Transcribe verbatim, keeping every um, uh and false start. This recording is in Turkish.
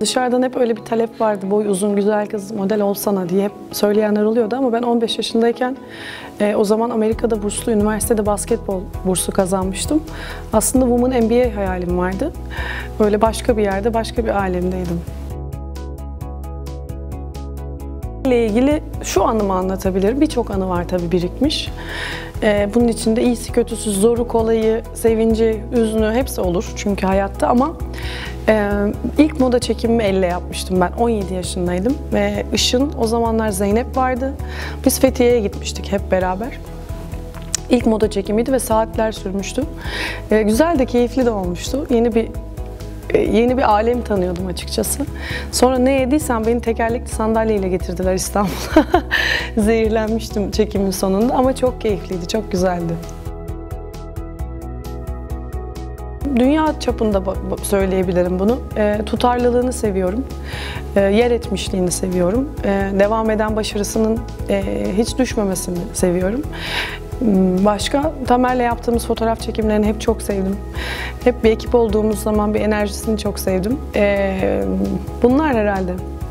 Dışarıdan hep öyle bir talep vardı. Boy uzun, güzel kız, model olsana diye hep söyleyenler oluyordu ama ben on beş yaşındayken e, o zaman Amerika'da burslu, üniversitede basketbol bursu kazanmıştım. Aslında Women N B A hayalim vardı. Böyle başka bir yerde, başka bir alemdeydim. ile ilgili şu anımı anlatabilirim. Birçok anı var tabii birikmiş. Ee, bunun içinde iyisi kötüsü, zoru kolayı, sevinci, üzünü hepsi olur çünkü hayatta ama e, ilk moda çekimimi elle yapmıştım ben. on yedi yaşındaydım ve Işın, o zamanlar Zeynep vardı. Biz Fethiye'ye gitmiştik hep beraber. İlk moda çekimiydi ve saatler sürmüştü. Ee, güzel de keyifli de olmuştu. Yeni bir Yeni bir alem tanıyordum açıkçası. Sonra ne yediysem beni tekerlekli sandalyeyle getirdiler İstanbul'a. Zehirlenmiştim çekimin sonunda ama çok keyifliydi, çok güzeldi. Dünya çapında söyleyebilirim bunu. E, tutarlılığını seviyorum, e, yer etmişliğini seviyorum, e, devam eden başarısının e, hiç düşmemesini seviyorum. Başka, Tamer'le yaptığımız fotoğraf çekimlerini hep çok sevdim. Hep bir ekip olduğumuz zaman bir enerjisini çok sevdim. E, bunlar herhalde.